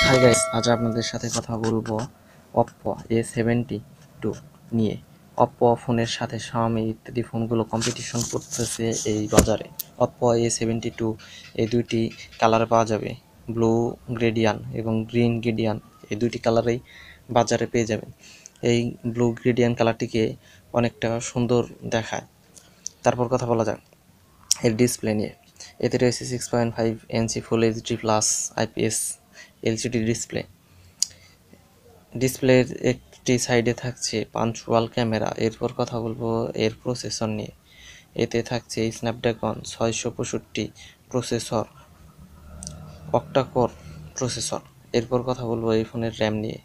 Hi guys, আজ আপনাদের সাথে কথা বলবো Oppo A72 নিয়ে। Oppo ফোনের সাথে Xiaomi ইত্যাদি ফোনগুলো কম্পিটিশন করতেছে এই বাজারে। Oppo A72 এই দুইটি কালারে পাওয়া যাবে, ব্লু গ্রেডিয়ান এবং গ্রিন গ্রেডিয়ান, এই দুইটি কালারেই বাজারে পেয়ে যাবেন। এই ব্লু গ্রেডিয়ান কালারটিকে অনেকটা সুন্দর দেখায়। তারপর কথা বলা যাক এর ডিসপ্লে নিয়ে। এতে রয়েছে 6.5 inch full HD plus IPS LCD ডিসপ্লের একটি সাইডে থাকছে পাঞ্চুয়াল ক্যামেরা। এরপর কথা বলবো এর প্রসেসর নিয়ে। এতে থাকছে স্ন্যাপড্রাগন 665 প্রসেসর, অক্টাকোর প্রসেসর। এরপর কথা বলবো এই ফোনের র্যাম নিয়ে।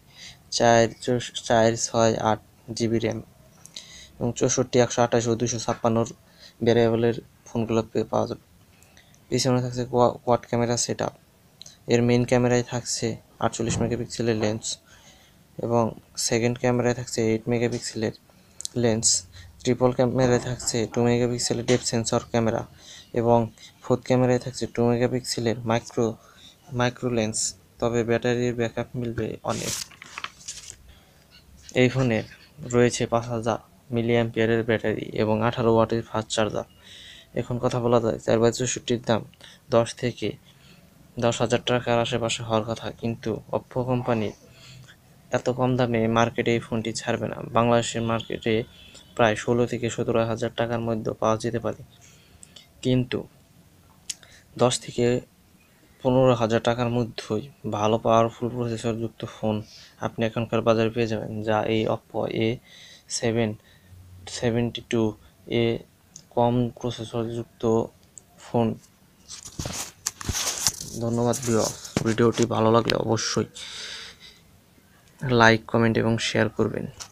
468 জিবি র্যাম এবং 64, 128 ও 256 ভ্যারিয়েবলের ফোনগুলোতে পাওয়া যাবে। পিছনে থাকছে কোয়াড ক্যামেরা সেট আপ। এর মেইন ক্যামেরায় থাকছে 48 মেগাপিক্সেলের লেন্স এবং সেকেন্ড ক্যামেরায় থাকছে 8 মেগাপিক্সেলের লেন্স। ট্রিপল ক্যামেরায় থাকছে 2 মেগাপিক্সেলের ডেপথ সেন্সর ক্যামেরা এবং ফোর্থ ক্যামেরায় থাকছে 2 মেগাপিক্সেলের মাইক্রো লেন্স। তবে ব্যাটারির ব্যাকআপ মিলবে অনেক। এই ফোনে রয়েছে 5000 মিলিঅ্যাম্পিয়ারের ব্যাটারি এবং 18 ওয়াটের ফাস্ট চার্জার। এখন কথা বলা যায় 4/64 দাম 10,000 টাকার আশেপাশে হওয়ার কথা, কিন্তু Oppo কোম্পানি এত কম দামে মার্কেটে এই ফোনটি ছাড়বে না। বাংলাদেশের মার্কেটে প্রায় 16,000-17,000 টাকার মধ্যে পাওয়া যেতে পারে, কিন্তু 10,000-15,000 টাকার মধ্যেই ভালো পাওয়ারফুল প্রসেসরযুক্ত ফোন আপনি এখনকার বাজারে পেয়ে যাবেন, যা এই Oppo A72 এ কম প্রসেসরযুক্ত ফোন। ধন্যবাদ ভিউয়ার্স, ভিডিওটি ভালো লাগলে অবশ্যই লাইক, কমেন্ট এবং শেয়ার করবেন।